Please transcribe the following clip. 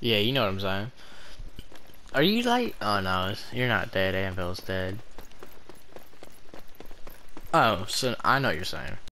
Yeah, you know what I'm saying. Are you like? Oh no, you're not dead. Anvil's dead. Oh, so I know what you're saying.